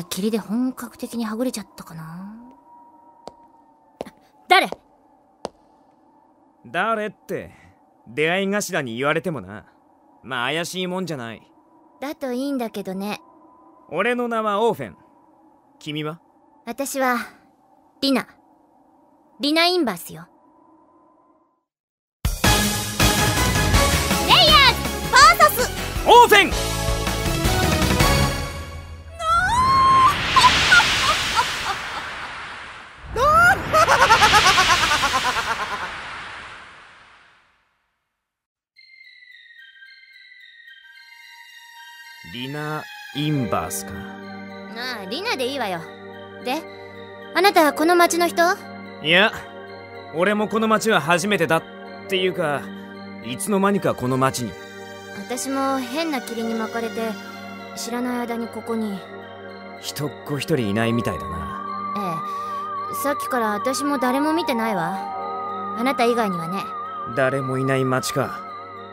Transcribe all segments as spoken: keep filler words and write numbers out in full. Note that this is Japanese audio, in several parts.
霧で本格的にはぐれちゃったかな。誰誰って出会い頭に言われてもな。まあ怪しいもんじゃない。 だといいんだけどね。 俺の名はオーフェン。君は？ 私はリナ。リナインバースよ。レイヤーズバーサスオーフェン。リナ・インバースか。 ああ、リナでいいわよ。で、あなたはこの町の人？ いや、俺もこの町は初めてだっていうか、いつの間にかこの町に。 私も変な霧に巻かれて知らない間にここに。 人っ子一人いないみたいだな。 ええ、さっきから私も誰も見てないわ。あなた以外にはね。 誰もいない町か。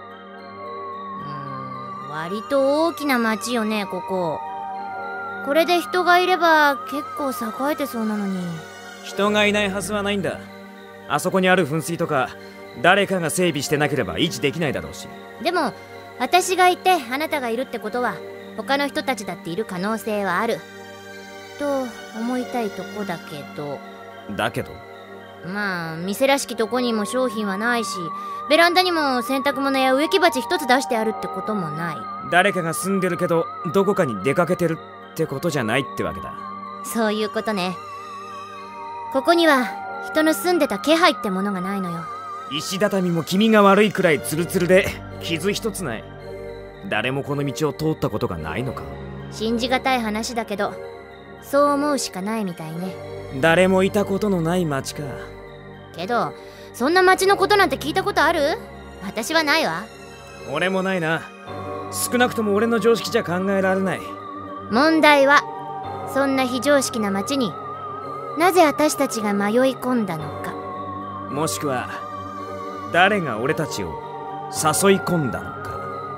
割と大きな町よね、ここ。これで人がいれば結構栄えてそうなのに。 人がいないはずはないんだ。あそこにある噴水とか誰かが整備してなければ維持できないだろうし。 でも私がいてあなたがいるってことは他の人たちだっている可能性はあると思いたいとこだけど。 だけどまあ店らしきとこにも商品はないし、ベランダにも洗濯物や植木鉢一つ出してあるってこともない。 誰かが住んでるけどどこかに出かけてるってことじゃないってわけだ。 そういうことね。ここには人の住んでた気配ってものがないのよ。 石畳も気味が悪いくらいツルツルで傷一つない。誰もこの道を通ったことがないのか。 信じがたい話だけどそう思うしかないみたいね。 誰もいたことのない町か。 けどそんな町のことなんて聞いたことある？私はないわ。 俺もないな。少なくとも俺の常識じゃ考えられない。 問題はそんな非常識な町になぜ私たちが迷い込んだのか。 もしくは誰が俺たちを誘い込んだのか。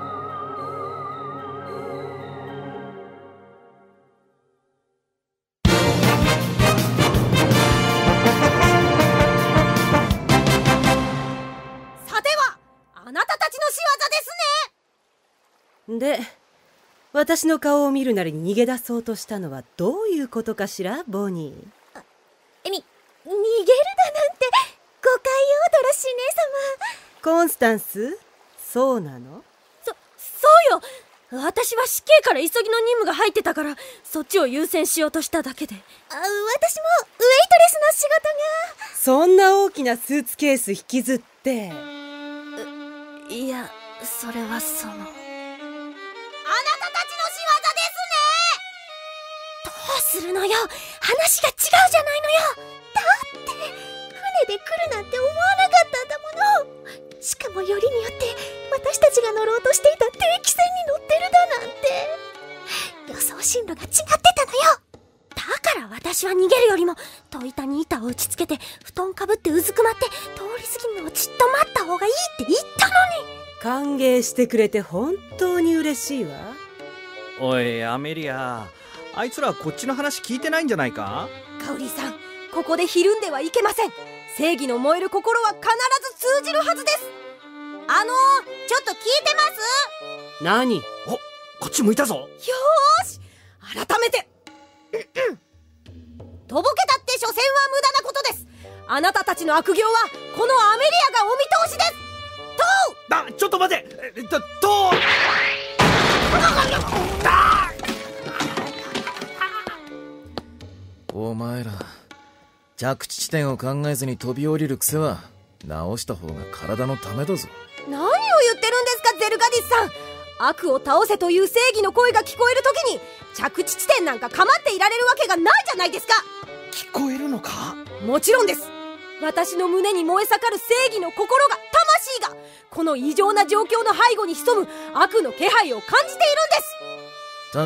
さてはあなたたちの仕業ですね。 で、私の顔を見るなりに逃げ出そうとしたのはどういうことかしら、ボニー。 えみ、逃げるだなんて誤解よ、ドロシー姉様。 コンスタンス、そうなの？ そ、そうよ。私は死刑から急ぎの任務が入ってたからそっちを優先しようとしただけで。あ、私もウェイトレスの仕事が。 そんな大きなスーツケース引きずって。 いや、それはその。 あなたたちの仕業ですね。 どうするのよ、話が違うじゃないのよ。 だって船で来るなんて思わなかったんだもの。しかもよりによって私たちが乗ろうとしていた定期船に乗ってるだなんて。予想進路が違ってたのよ。 だから私は逃げるよりも戸板に板を打ちつけて布団かぶってうずくまって通り過ぎるのをじっと待った方がいいって言ったのに。 歓迎してくれて本当に嬉しいわ。 おいアメリア、あいつらこっちの話聞いてないんじゃないか。 カウリーさん、ここでひるんではいけません。正義の燃える心は必ず通じるはずです。 あのー、ちょっと聞いてます？ 何？ お、こっち向いたぞ。 よーし、改めてとぼけたって所詮は無駄なことです。あなたたちの悪行はこのアメリアがお見通しです。とう、あ、ちょっと待て。えっと、とお前ら着地地点を考えずに飛び降りる癖は直した方が体のためだぞ。 何を言ってるんですか、ゼルガディスさん。悪を倒せという正義の声が聞こえるときに着地地点なんか構っていられるわけがないじゃないですか。 聞こえるのか？ もちろんです。私の胸に燃え盛る正義の心が、魂がこの異常な状況の背後に潜む悪の気配を感じているんです。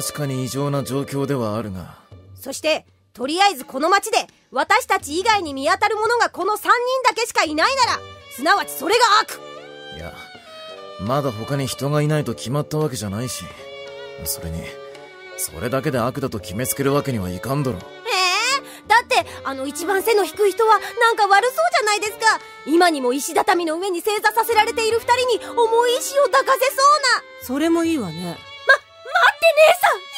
確かに異常な状況ではあるが、 そしてとりあえずこの町で私たち以外に見当たる者がこのさんにんだけしかいないなら、すなわちそれが悪。 いや、まだ他に人がいないと決まったわけじゃないし、それにそれだけで悪だと決めつけるわけにはいかんだろ。 えー、だってあの一番背の低い人はなんか悪そうじゃないですか。今にも石畳の上に正座させられている二人に重い石を抱かせそうな。 それもいいわね。 ま、待って姉さん、余計なこと言わないでよ。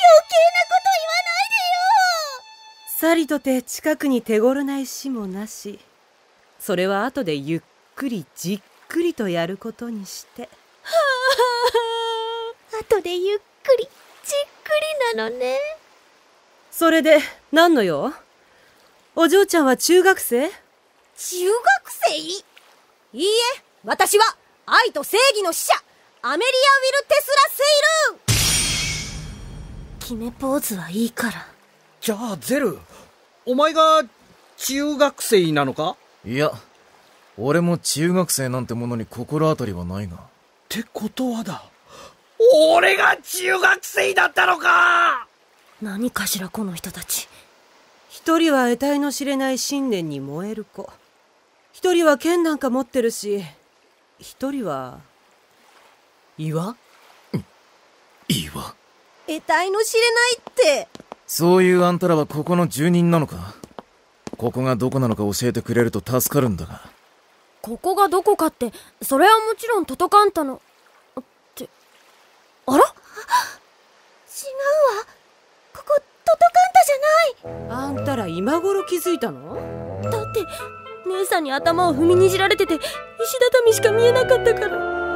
さりとて近くに手頃な石もなし、それは後でゆっくりじっくりとやることにして。 後でゆっくりじっくりなのね。 それで何の用？お嬢ちゃんは中学生？ 中学生？いいえ、私は愛と正義の使者アメリア・ウィル・テスラ・セイルーン。 決めポーズはいいから。 じゃあゼル、お前が中学生なのか？ いや、俺も中学生なんてものに心当たりはないが。 ってことはだ、俺が中学生だったのか。 何かしらこの人たち。 一人は得体の知れない信念に燃える子、一人は剣なんか持ってるし、一人は岩？ 岩？ 得体の知れないって。 そういうあんたらはここの住人なのか？ここがどこなのか教えてくれると助かるんだが。 ここがどこかって、それはもちろんトトカンタのって。あら？違うわ、ここトトカンタじゃない。 あんたら今頃気づいたの？ だって姉さんに頭を踏みにじられてて石畳しか見えなかったから。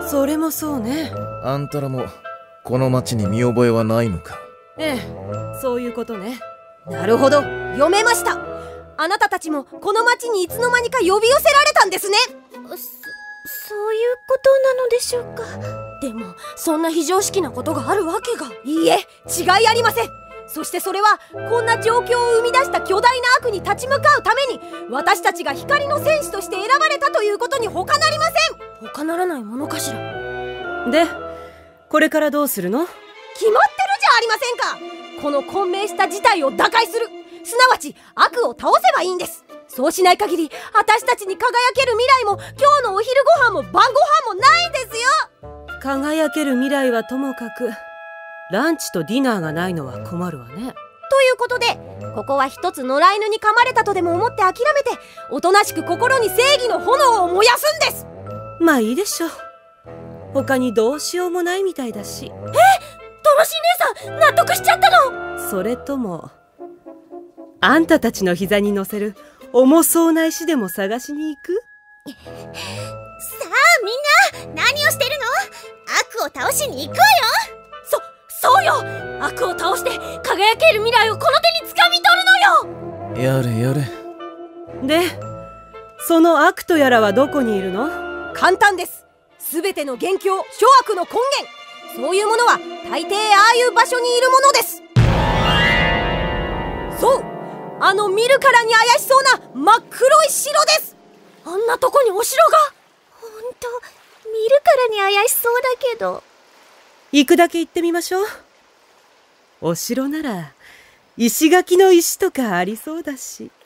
それもそうね。 あんたらもこの町に見覚えはないのか？ ええ、そういうことね。 なるほど、読めました。あなたたちもこの町にいつの間にか呼び寄せられたんですね。 そ、そういうことなのでしょうか。 でもそんな非常識なことがあるわけが。いいえ、違いありません。そしてそれはこんな状況を生み出した巨大な悪に立ち向かうために私たちが光の戦士として選ばれたということに他なりません。他ならないものかしら。 で、これからどうするの？ 決まってるじゃありませんか。この混迷した事態を打開する、すなわち悪を倒せばいいんです。そうしない限り私たちに輝ける未来も今日のお昼ご飯も晩ご飯もないんですよ。 輝ける未来はともかく、ランチとディナーがないのは困るわね。 ということで、ここは一つ野良犬に噛まれたとでも思って諦めて、おとなしく心に正義の炎を燃やすんです。 まあいいでしょう。他にどうしようもないみたいだし。 え、トロシ姉さん納得しちゃったの？ それともあんたたちの膝に乗せる重そうな石でも探しに行く？ さあみんな、何をしてるの？悪を倒しに行くわよ。 そ、そうよ。悪を倒して輝ける未来をこの手に掴み取るのよ。 やれやれ。 で、その悪とやらはどこにいるの？ 簡単です。すべての元凶、諸悪の根源、そういうものは大抵ああいう場所にいるものです。そう、あの見るからに怪しそうな真っ黒い城です。あんなとこにお城が。 ほんと、見るからに怪しそうだけど。 行くだけ行ってみましょう。お城なら石垣の石とかありそうだし。いや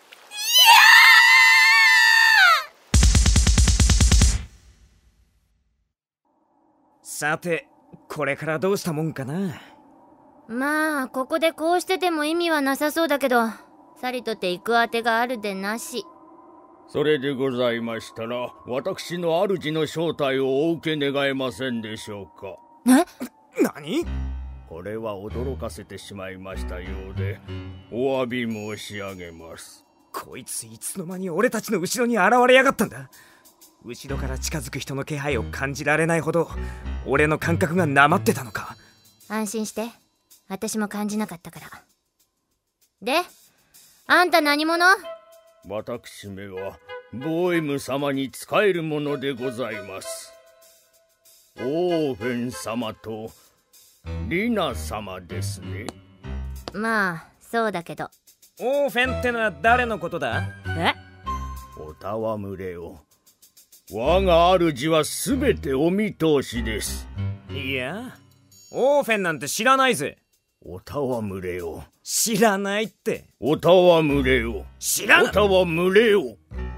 ー！さて、これからどうしたもんかな。 まあここでこうしてても意味はなさそうだけど、さりとて行くあてがあるでなし。 それでございましたら、私の主の正体をお受け願えませんでしょうか。 え？何？ これは驚かせてしまいましたようで、お詫び申し上げます。 こいついつの間に俺たちの後ろに現れやがったんだ。後ろから近づく人の気配を感じられないほど俺の感覚がなまってたのか。 安心して、私も感じなかったから。で、あんた何者？ 私めはボーエム様に仕えるものでございます。オーフェン様とリナ様ですね。 まあそうだけど。 オーフェンってのは誰のことだ？ え？ お戯れを。我が主はすべてお見通しです。 いや、オーフェンなんて知らないぜ。 お戯れを。 知らないって。 お戯れを。 知らない。 お戯れを。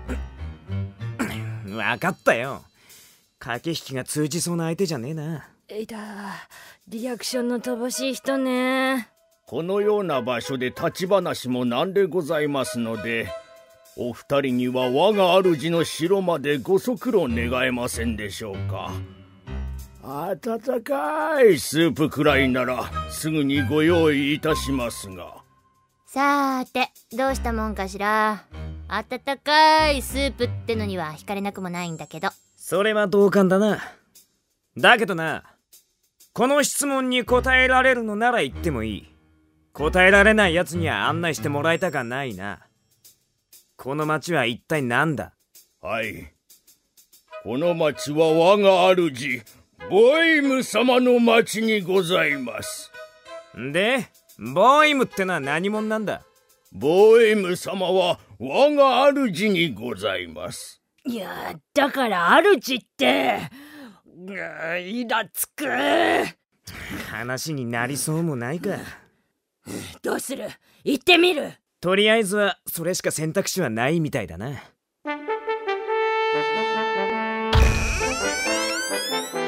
わかったよ。駆け引きが通じそうな相手じゃねえな。 えいた、リアクションの乏しい人ね。 このような場所で立ち話もなんでございますので、お二人には我が主の城までご足労願えませんでしょうか。温かいスープくらいならすぐにご用意いたしますが。 さーて、どうしたもんかしら。温かいスープってのには惹かれなくもないんだけど。 それは同感だな。だけどな、この質問に答えられるのなら言ってもいい。答えられないやつには案内してもらいたかないな。この町は一体何だ？ はい。この町は我が主、ボイム様の町にございます。 で、ボイムってのは何者なんだ？ ボイム様は我が主にございます。 いや、だから主って、イラつく。 話になりそうもないか。 どうする？行ってみる。 とりあえずはそれしか選択肢はないみたいだな。